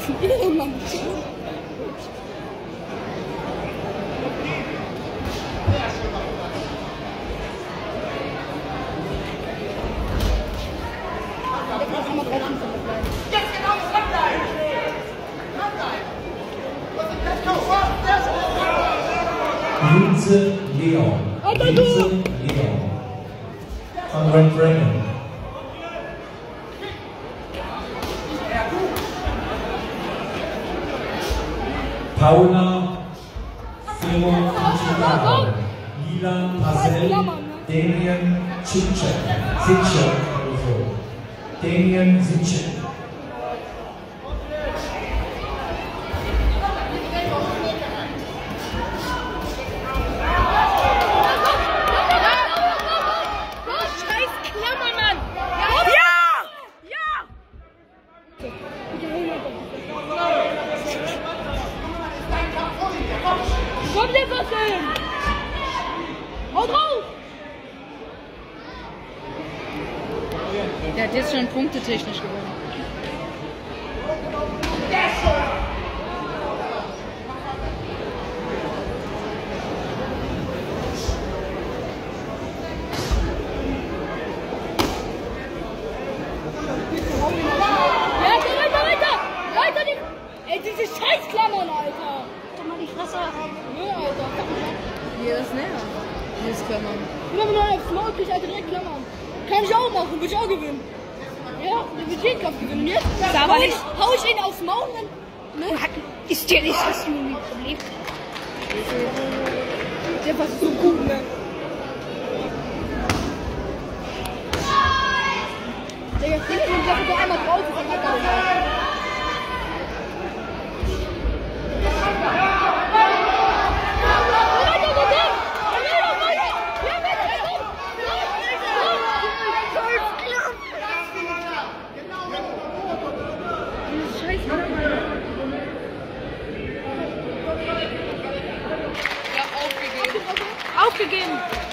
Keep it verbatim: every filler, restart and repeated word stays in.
ist ein Ehrenmann. Linse Leon. Linse Leon. Von Red Dragon. Paula Femo Ichikawa. Lila Marcel. Damien Zitschek. Zitschek. Damien Zitschek. Komm dir was hin! Hau drauf! Der hat jetzt schon punktetechnisch gewonnen. Ja, geh weiter, weiter! Weiter die... Ey, diese Scheißklammern, Alter! Doch mal die Fresse! Ja, Alter, fuck mich ab. Hier ist näher. Hier ist Klammern. Immer wenn man aufs Maul kriegt, Alter, direkt Klammern. Kann ich auch machen, würde ich auch gewinnen. Ja, der wird jeden Kampf gewinnen. Jetzt aber hau nicht. Ich, hau ich ihn aufs Maul und dann... Ne? Ist dir nicht das Problem? Der war so gut, ne? Digga, ich denke, ich sag einmal drauf, ist einfach geil. Aufgegeben.